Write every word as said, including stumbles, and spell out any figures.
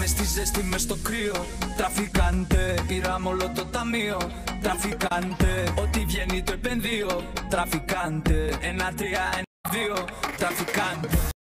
στη ζέστη μες στο κρύο. Τραφικάντε, πήραμε όλο το ταμείο. Τραφικάντε, ό,τι βγαίνει το επενδύω. Τραφικάντε, ένα, τρία, ένα, δύο. Τραφικάντε.